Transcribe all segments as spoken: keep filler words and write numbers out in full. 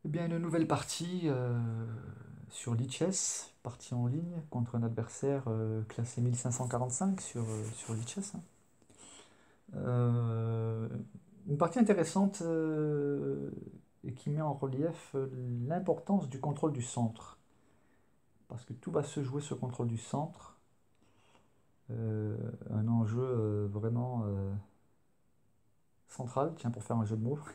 Eh bien, une nouvelle partie euh, sur Lichess, partie en ligne contre un adversaire euh, classé mille cinq cent quarante-cinq sur, euh, sur Lichess, hein. Euh, une partie intéressante euh, et qui met en relief euh, l'importance du contrôle du centre. Parce que tout va se jouer sur le contrôle du centre. Euh, un enjeu euh, vraiment euh, central, tiens, pour faire un jeu de mots.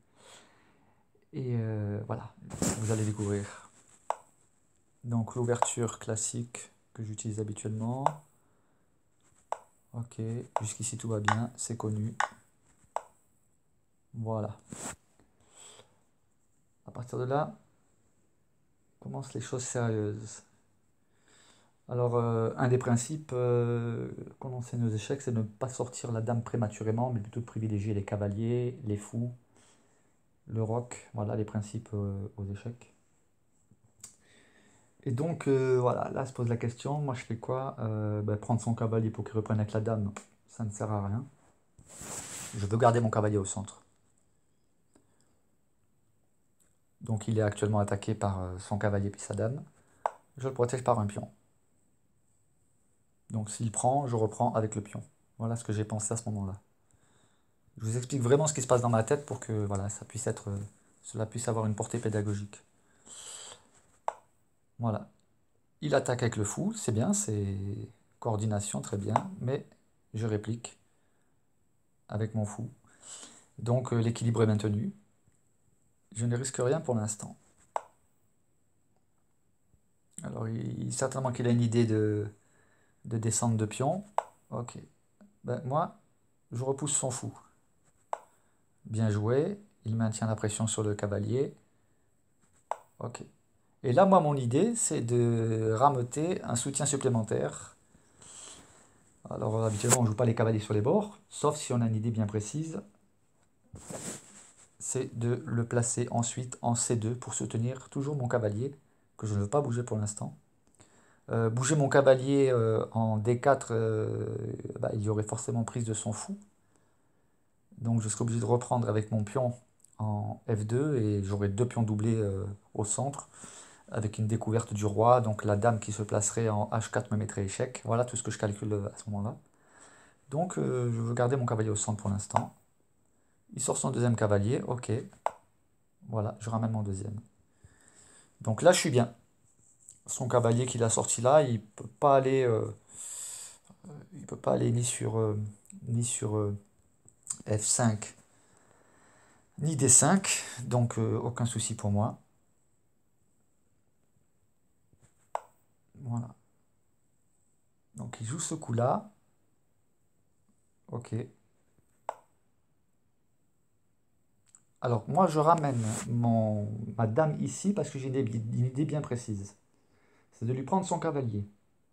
Et euh, voilà, vous allez découvrir. Donc l'ouverture classique que j'utilise habituellement. Ok, jusqu'ici tout va bien, c'est connu. Voilà. À partir de là, commencent les choses sérieuses. Alors, euh, un des principes euh, qu'on enseigne aux échecs, c'est de ne pas sortir la dame prématurément, mais plutôt de privilégier les cavaliers, les fous, le roc. Voilà les principes euh, aux échecs. Et donc, euh, voilà, là se pose la question, moi je fais quoi? Euh, ben, prendre son cavalier pour qu'il reprenne avec la dame, ça ne sert à rien. Je veux garder mon cavalier au centre. Donc il est actuellement attaqué par euh, son cavalier puis sa dame. Je le protège par un pion. Donc s'il prend, je reprends avec le pion. Voilà ce que j'ai pensé à ce moment-là. Je vous explique vraiment ce qui se passe dans ma tête pour que voilà, ça puisse être, euh, cela puisse avoir une portée pédagogique. Voilà. Il attaque avec le fou, c'est bien, c'est coordination, très bien, mais je réplique avec mon fou. Donc euh, l'équilibre est maintenu. Je ne risque rien pour l'instant. Alors il, certainement qu'il a une idée de, de descente de pion. Ok. Ben, moi, je repousse son fou. Bien joué. Il maintient la pression sur le cavalier. Ok. Et là, moi, mon idée, c'est de rameuter un soutien supplémentaire. Alors, habituellement, on ne joue pas les cavaliers sur les bords, sauf si on a une idée bien précise. C'est de le placer ensuite en C deux pour soutenir toujours mon cavalier, que je ne veux pas bouger pour l'instant. Euh, bouger mon cavalier euh, en D quatre, euh, bah, il y aurait forcément prise de son fou. Donc, je serais obligé de reprendre avec mon pion en F deux et j'aurai deux pions doublés euh, au centre, avec une découverte du roi, donc la dame qui se placerait en H quatre me mettrait échec. Voilà tout ce que je calcule euh, à ce moment-là. Donc euh, je veux garder mon cavalier au centre pour l'instant. Il sort son deuxième cavalier, ok. Voilà, je ramène mon deuxième. Donc là je suis bien. Son cavalier qu'il a sorti là, il peut pas aller, euh, il peut pas aller ni sur, euh, ni sur euh, F cinq, ni D cinq, donc euh, aucun souci pour moi. Voilà. Donc il joue ce coup-là. Ok. Alors, moi, je ramène mon, ma dame ici parce que j'ai une, une idée bien précise. C'est de lui prendre son cavalier,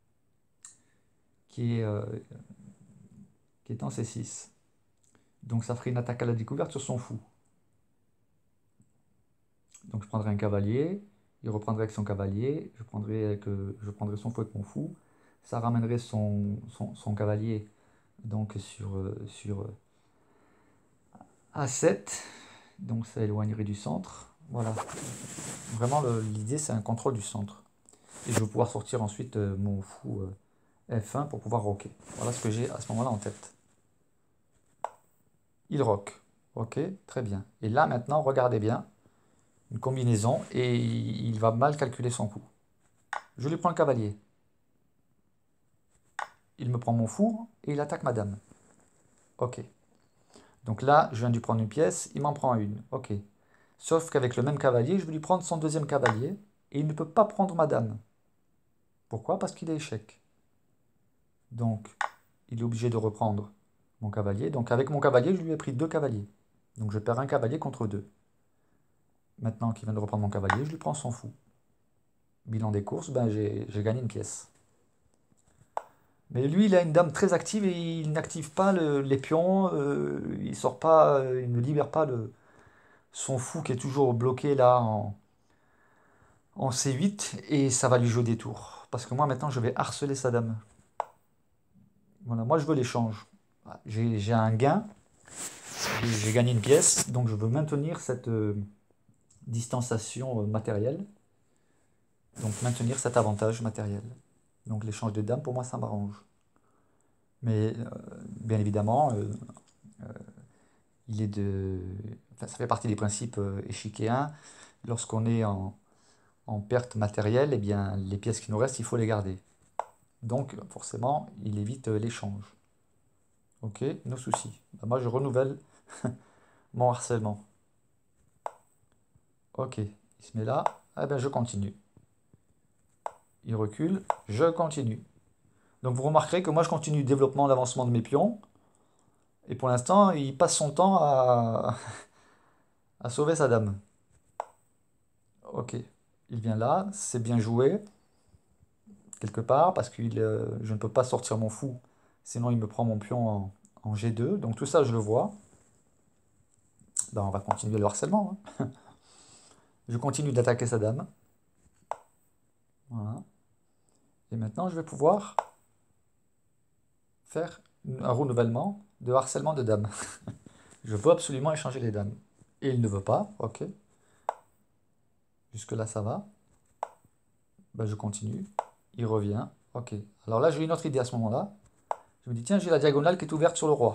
qui est, euh, qui est en C six. Donc, ça ferait une attaque à la découverte sur son fou. Donc, je prendrai un cavalier, il reprendrait avec son cavalier, je prendrai, avec, euh, je prendrai son fou avec mon fou. Ça ramènerait son, son, son cavalier donc sur, euh, sur euh, A sept. Donc, ça éloignerait du centre. Voilà. Vraiment, l'idée, c'est un contrôle du centre. Et je vais pouvoir sortir ensuite euh, mon fou euh, F un pour pouvoir rocker. Voilà ce que j'ai à ce moment-là en tête. Il rock. Ok, très bien. Et là maintenant, regardez bien, une combinaison et il va mal calculer son coup. Je lui prends le cavalier. Il me prend mon fou et il attaque ma dame. Ok. Donc là, je viens de lui prendre une pièce, il m'en prend une. Ok. Sauf qu'avec le même cavalier, je vais lui prendre son deuxième cavalier et il ne peut pas prendre ma dame. Pourquoi? Parce qu'il est échec. Donc, il est obligé de reprendre mon cavalier. Donc avec mon cavalier, je lui ai pris deux cavaliers. Donc je perds un cavalier contre deux. Maintenant qu'il vient de reprendre mon cavalier, je lui prends son fou. Bilan des courses, ben j'ai gagné une pièce. Mais lui, il a une dame très active et il n'active pas le- les pions, euh, il sort pas, euh, il ne libère pas le, son fou qui est toujours bloqué là en, en C huit et ça va lui jouer des tours. Parce que moi maintenant je vais harceler sa dame. Voilà, moi je veux l'échange. J'ai j'ai un gain, j'ai j'ai gagné une pièce, donc je veux maintenir cette, euh, distanciation matérielle. Donc maintenir cet avantage matériel. Donc l'échange de dames, pour moi, ça m'arrange. Mais euh, bien évidemment, euh, euh, il est de... enfin, ça fait partie des principes euh, échiquéens. Lorsqu'on est en, en perte matérielle, eh bien, les pièces qui nous restent, il faut les garder. Donc forcément, il évite euh, l'échange. Ok, nos soucis. Ben, moi, je renouvelle mon harcèlement. Ok, il se met là. Eh ben, je continue. Il recule, je continue. Donc vous remarquerez que moi, je continue le développement, l'avancement de mes pions. Et pour l'instant, il passe son temps à, à sauver sa dame. Ok, il vient là, c'est bien joué, quelque part, parce que euh, je ne peux pas sortir mon fou, sinon il me prend mon pion en, en G deux. Donc tout ça, je le vois. Ben, on va continuer le harcèlement, hein. Je continue d'attaquer sa dame. Voilà. Et maintenant, je vais pouvoir faire un renouvellement de harcèlement de dame. Je veux absolument échanger les dames. Et il ne veut pas, ok. Jusque-là, ça va. Ben, je continue. Il revient, ok. Alors là, j'ai une autre idée à ce moment-là. Je me dis, tiens, j'ai la diagonale qui est ouverte sur le roi.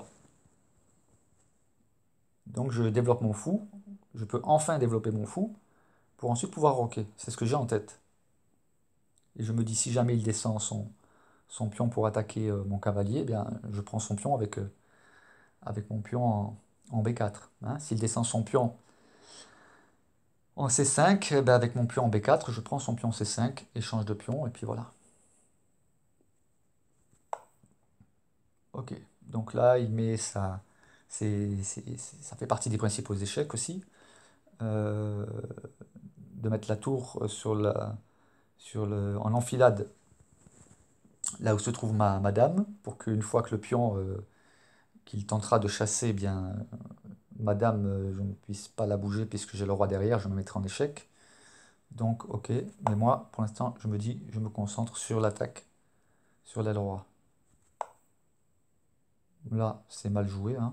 Donc je développe mon fou. Je peux enfin développer mon fou pour ensuite pouvoir roquer. C'est ce que j'ai en tête. Et je me dis, si jamais il descend son, son pion pour attaquer euh, mon cavalier, eh bien, je prends son pion avec, euh, avec mon pion en, en B quatre. Hein. S'il descend son pion en C cinq, eh ben, avec mon pion en B quatre, je prends son pion en C cinq, échange de pion, et puis voilà. Ok. Donc là, il met ça. C'est, c'est- c'est- ça fait partie des principaux échecs aussi. Euh, de mettre la tour sur la, sur le, en enfilade là où se trouve ma, ma dame, pour qu'une fois que le pion euh, qu'il tentera de chasser, eh bien, ma dame, euh, je ne puisse pas la bouger puisque j'ai le roi derrière, je me mettrai en échec. Donc, ok, mais moi, pour l'instant, je me dis, je me concentre sur l'attaque, sur l'aile roi. Là, c'est mal joué, hein,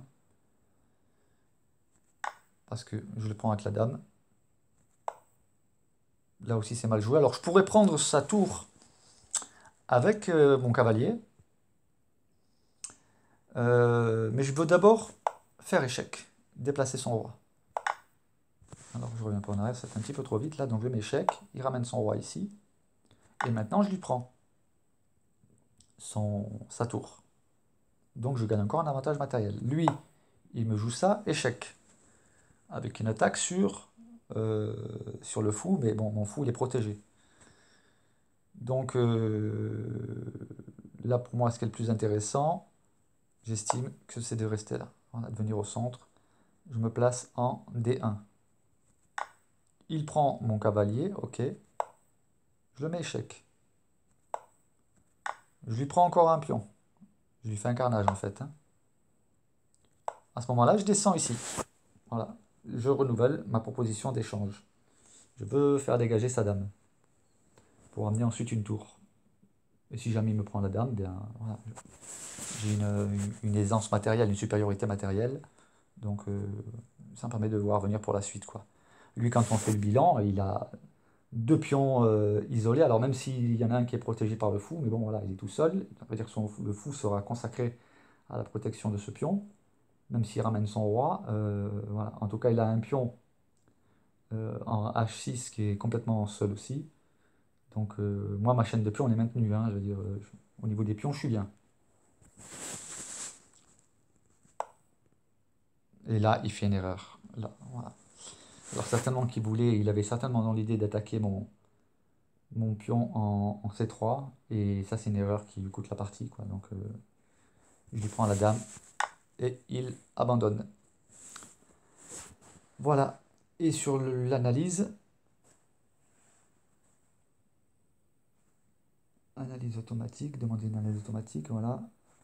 parce que je le prends avec la dame. Là aussi, c'est mal joué. Alors, je pourrais prendre sa tour avec euh, mon cavalier, euh, mais je veux d'abord faire échec, déplacer son roi. Alors je reviens pas en arrière, c'est un petit peu trop vite là, donc je mets échec, il ramène son roi ici, et maintenant je lui prends son, sa tour. Donc je gagne encore un avantage matériel. Lui, il me joue ça, échec, avec une attaque sur, euh, sur le fou, mais bon, mon fou il est protégé. Donc euh, là pour moi ce qui est le plus intéressant, j'estime que c'est de rester là. Voilà, de venir au centre, je me place en D un. Il prend mon cavalier, ok, je le mets échec. Je lui prends encore un pion. Je lui fais un carnage en fait, hein. À ce moment-là, je descends ici. Voilà. Je renouvelle ma proposition d'échange. Je veux faire dégager sa dame pour amener ensuite une tour. Et si jamais il me prend la dame, bien voilà. J'ai une, une- une aisance matérielle, une supériorité matérielle. Donc euh, ça me permet de voir venir pour la suite, quoi. Lui, quand on fait le bilan, il a deux pions euh, isolés. Alors même s'il y en a un qui est protégé par le fou, mais bon voilà, il est tout seul. Ça veut dire que son, le fou sera consacré à la protection de ce pion. Même s'il ramène son roi, euh, voilà. En tout cas, il a un pion euh, en H six qui est complètement seul aussi. Donc, euh, moi, ma chaîne de pions, on est maintenue, hein, je veux dire, euh, je- au niveau des pions, je suis bien. Et là, il fait une erreur. Là, voilà. Alors, certainement qu'il voulait, il avait certainement dans l'idée d'attaquer mon, mon pion en, en C trois. Et ça, c'est une erreur qui lui coûte la partie, quoi. Donc, euh, je lui prends la dame et il abandonne. Voilà. Et sur le- l'analyse, analyse automatique, demander une analyse automatique, voilà.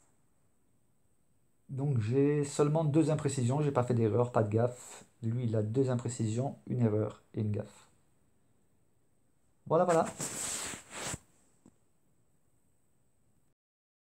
Donc j'ai seulement deux imprécisions, j'ai pas fait d'erreur, pas de gaffe. Lui, il a deux imprécisions, une erreur et une gaffe. Voilà, voilà.